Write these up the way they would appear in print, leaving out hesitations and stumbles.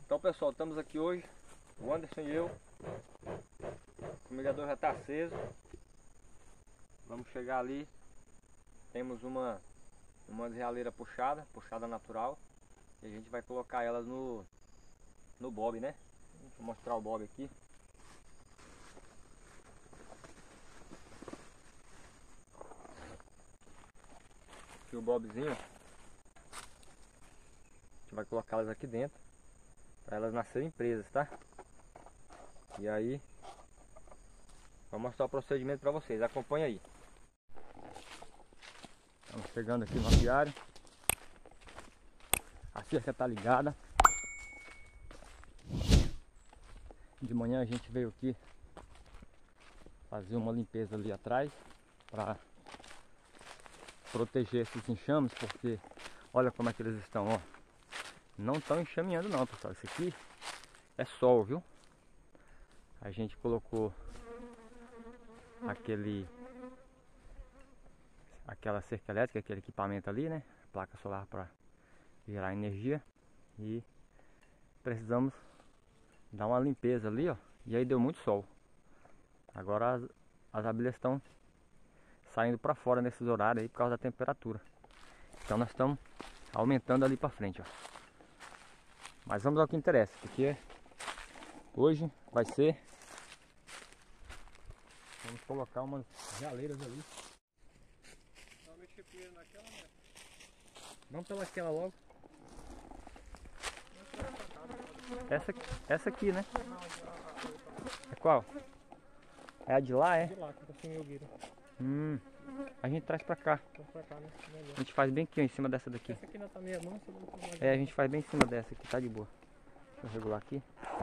Então pessoal, estamos aqui hoje, o Anderson e eu. O fumigador já está aceso. Vamos chegar ali. Temos uma realeira puxada natural. E a gente vai colocar elas no bob, né? Vou mostrar o bob aqui. Aqui o bobzinho. A gente vai colocá-las aqui dentro para elas nascerem presas, tá? E aí vou mostrar o procedimento para vocês, acompanha aí. Estamos chegando aqui no apiário. A cerca tá ligada. De manhã a gente veio aqui fazer uma limpeza ali atrás para proteger esses enxames, porque olha como é que eles estão, ó. Não estão enxameando não, pessoal. Isso aqui é sol, viu? A gente colocou aquela cerca elétrica, aquele equipamento ali, né? Placa solar para gerar energia. E precisamos dar uma limpeza ali, ó. E aí deu muito sol. Agora as abelhas estão saindo para fora nesses horários aí por causa da temperatura. Então nós estamos aumentando ali para frente, ó. Mas vamos ao que interessa, porque hoje vai ser... Vamos colocar umas jaleiras ali. Vamos mexer primeiro naquela, né? Vamos pelaquela logo. Essa aqui, né? É qual? É a de lá, é? De lá, que tá sem milgueira. A gente traz pra cá. Vamos pra cá, né? Melhor. A gente faz bem aqui, ó, em cima dessa daqui. Essa aqui ainda tá meia mansa. É, a gente faz bem em cima dessa aqui, tá de boa. Deixa eu regular aqui.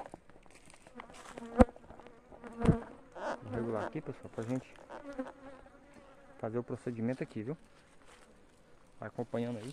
Vou regular aqui, pessoal, pra gente fazer o procedimento aqui, viu? Vai acompanhando aí.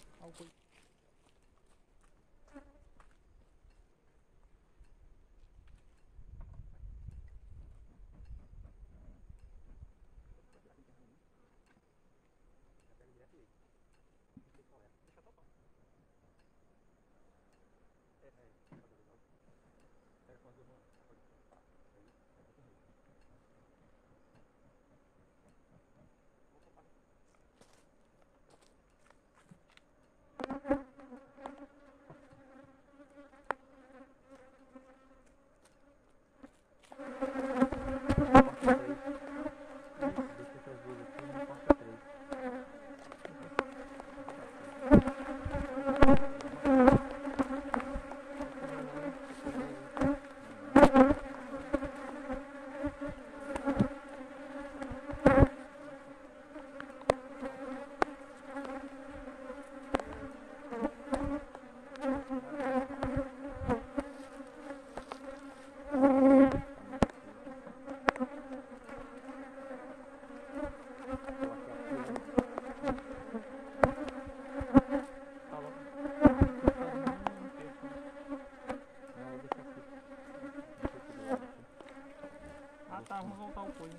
Tá, vamos voltar o coisa.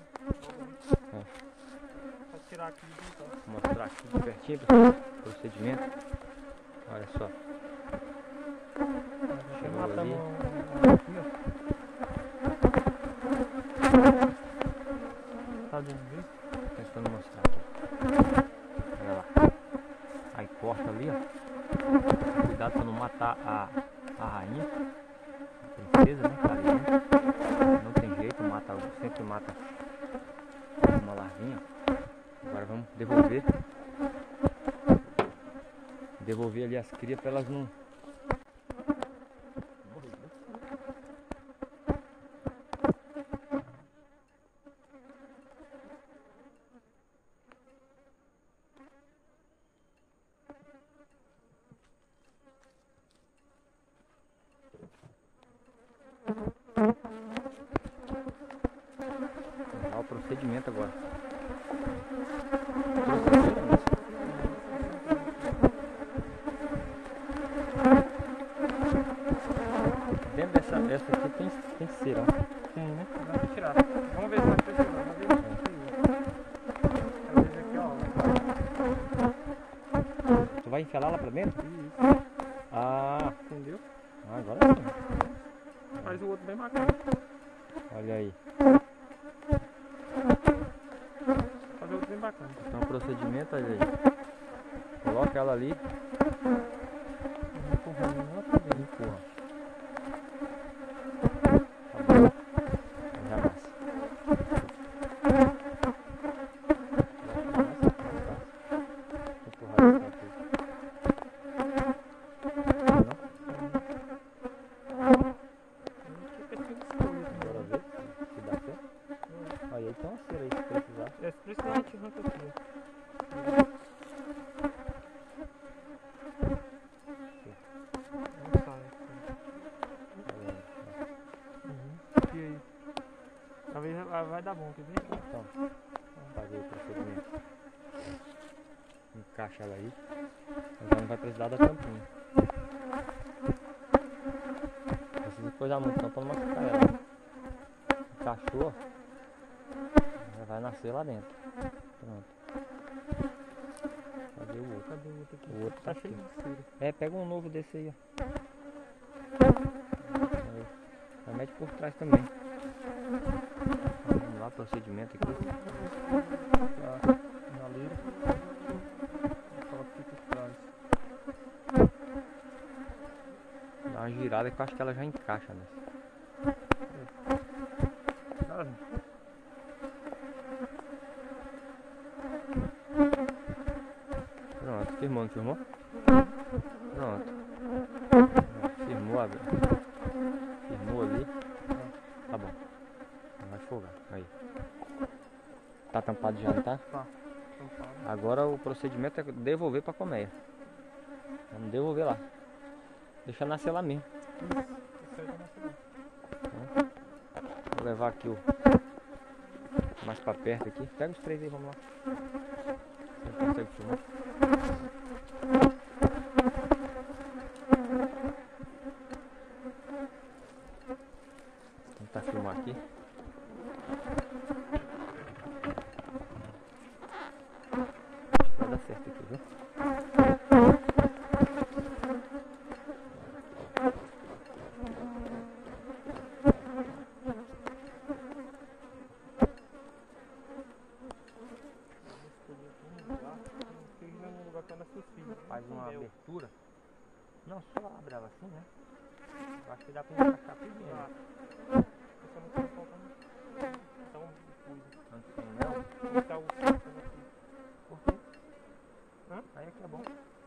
Pra tirar aqui e voltar. Vou mostrar aqui de pertinho, pessoal, o procedimento. Olha só. Chegou ali. Tá dando ver? Tentando mostrar aqui. Olha lá. Aí corta ali, ó. Cuidado pra não matar a rainha. A princesa, né? Tá ali dentro. Não tem jeito, sempre mata uma larvinha. Agora vamos devolver ali as crias para elas não morrer, né? Vamos lá o procedimento agora. Dentro dessa aqui tem cera, ó. Tem, né? Vamos tirar. Vamos ver se vai pressionar. Vamos ver se aqui, ó. Tu vai enfiar lá pra dentro? Isso. Ah, Entendeu? agora sim. faz o outro bem bacana. Olha aí. Fazer outro bem bacana. Então o procedimento, olha aí. Coloca ela ali. Empurrando ela pra dentro. Empurra. Tá bom. Já nasce. Empurrar esse aqui. Bora ver se dá certo. Olha aí tem uma cera aí se precisar. É, se precisar a gente arranca aqui, ó. Não sai aqui. E aí? Talvez vai dar bom, quer ver? Então, vamos fazer o procedimento. Encaixa ela aí. Já não vai precisar da tampinha. Não precisa coisar muito não pra não machucar ela. Encaixou. Já vai nascer lá dentro. Pronto. Cadê o outro? Cadê o outro aqui? O outro Tá tá cheio aqui. de cera. É, pega um novo desse aí, ó. Aí. Já mete por trás também. Vamos lá, procedimento aqui. Tá na leira. Coloca aqui por trás. Dá uma girada que eu acho que ela já encaixa nessa. Tá. Pronto, firmou, não firmou? Pronto. Firmou ali. Firmou ali. Tá bom. Não vai folgar. Aí. Tá tampado já, não tá? Tá. Tampado. Agora o procedimento é devolver pra colmeia. Vamos devolver lá. Deixar nascer lá mesmo. Isso aí vai nascer bom. Vou levar aqui o mais pra perto aqui. Pega os três aí, vamos lá. Você consegue filmar? Vou tentar filmar aqui. Acho que vai dar certo aqui, viu? Faz uma abertura. Não, só abre ela assim, né? Eu acho que dá pra encaixar tudo bem. Tá. Só não tá faltando. Então, Antes tem mel. como tá o aqui? Por quê? Hã? Aí é que é bom.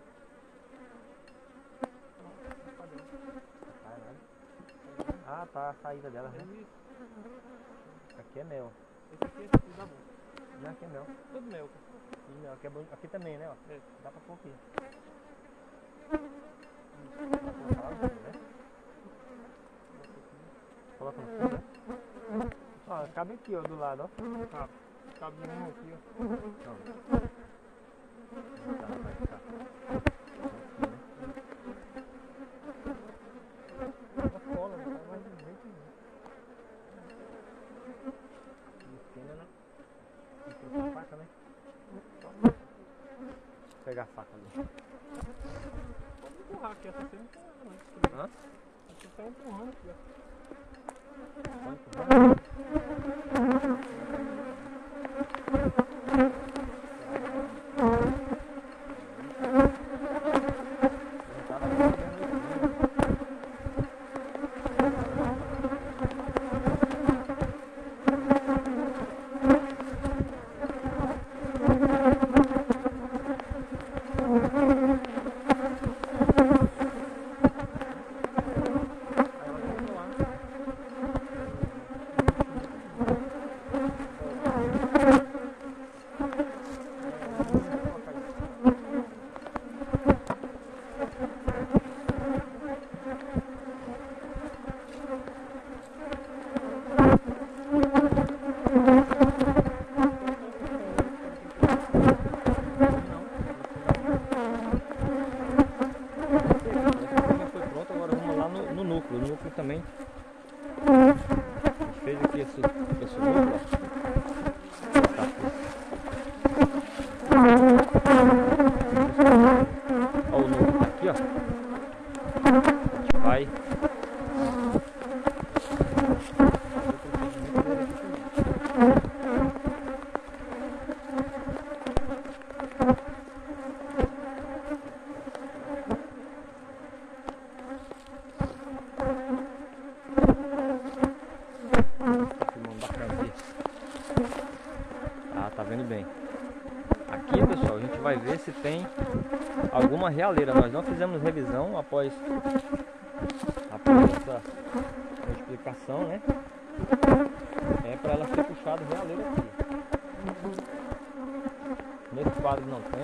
Ah, tá a saída dela, né? Isso. Aqui é mel. Esse aqui dá bom. Não, aqui é mel. Tudo mel. E mel, aqui, é bom. Aqui também, né? Ó. É. Dá pra pôr aqui. Dá pra colocar lá no fundo, né? Coloca no fundo, né? Ó, cabe aqui, ó, do lado, ó. Tá. Cabe um aqui, ó. Não. Tá, vai ficar. Aqui, né? Uma cola, não faz mais de jeito nenhum. Esquina, né? E trouxe a faca, né? Vou pegar a faca ali. Pode empurrar aqui, essa cena não tem nada, não. Hã? Aqui tá empurrando aqui, ó. Pode empurrar? O núcleo também. A gente fez aqui esse núcleo, ó. Ó, o núcleo tá aqui, ó. A gente vai vai ver se tem alguma realeira. Nós não fizemos revisão após essa explicação, né? É para ela ser puxada realeira aqui. Nesse quadro não tem.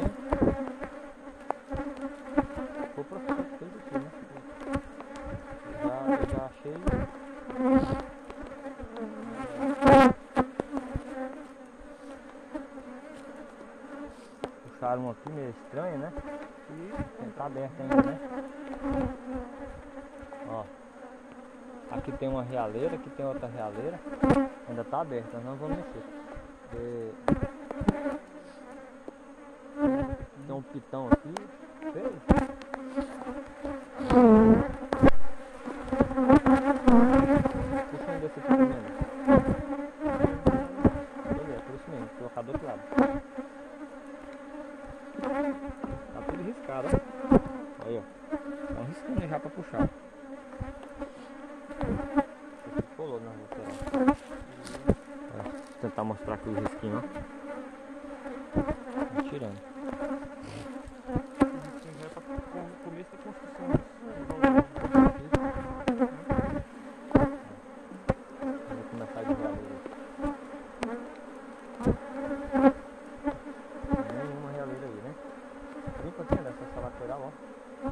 Foi o professor que fez aqui, né? Eu já achei. Puxaram aqui meio estranho, né? E tá aberto ainda, né? Ó. Aqui tem uma realeira, aqui tem outra realeira. Ainda tá aberta, nós não vamos mexer. Tem um pitão aqui. Feio. Puxa um desse aqui também. Beleza, por isso mesmo, vou colocar do outro lado. Tá tudo riscado, ó. Aí, ó. Tá riscando já pra puxar. Esse colou na lateral. Vou tentar mostrar aqui o risquinho, ó. Tá tirando. Já tá com começo da construção. Vou começar de realeira. Nenhuma realeira aí, né? Limpa aqui nessa lateral, ó.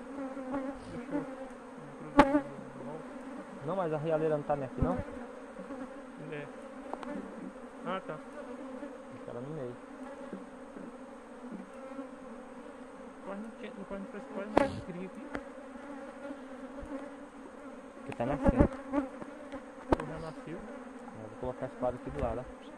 Não, mas a realeira não tá nem aqui, não? É. Ah, tá. Fica lá no meio. Quase não queria aqui. Porque tá nascendo. Já nasceu. Eu vou colocar esse quadro aqui do lado, ó.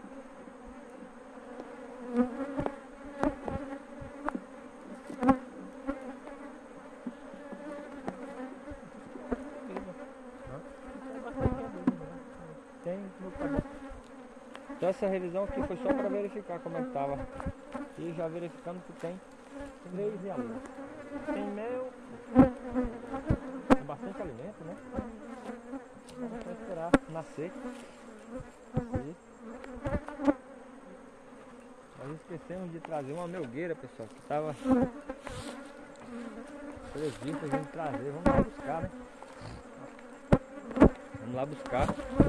Tem no quadro. Então essa revisão aqui foi só para verificar como é que tava. E já verificando que tem 3 realeiras. Tem mel. Tem bastante alimento, né? Vamos só esperar nascer. E nós esquecemos de trazer uma melgueira, pessoal, que tava previsto a gente trazer. Vamos lá buscar, né? Vamos lá buscar.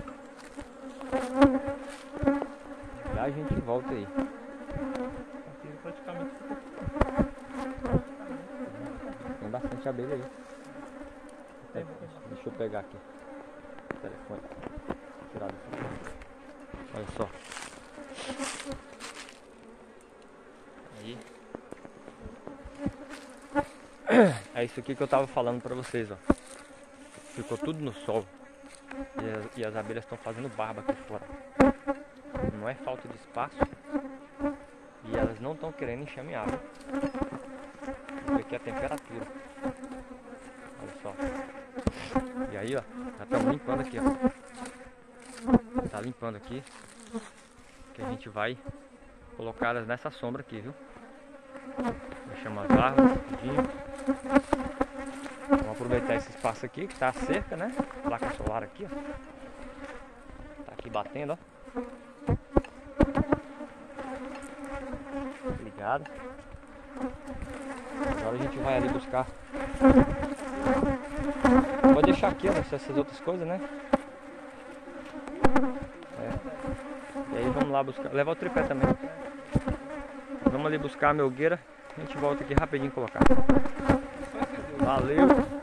Já a gente volta aí. Aqui praticamente. Tem bastante abelha aí. Deixa eu pegar aqui o telefone. Tirar daqui. Olha só. Aí. É isso aqui que eu tava falando pra vocês, ó. Ficou tudo no sol. E as abelhas estão fazendo barba aqui fora. Não é falta de espaço. E elas não estão querendo enxame água. Isso aqui é a temperatura. Olha só. E aí, ó, já estamos limpando aqui, ó. Tá limpando aqui. Que a gente vai colocar elas nessa sombra aqui, viu? Deixamos as árvores, tudinho. Vamos aproveitar esse espaço aqui que tá a cerca, né? Placa solar aqui, ó. Tá aqui batendo, ó. Ligado. Agora a gente vai ali buscar. Vou deixar aqui, ó, essas outras coisas, né? É. E aí vamos lá buscar. Levar o tripé também. Vamos ali buscar a melgueira. A gente volta aqui rapidinho colocar. Valeu!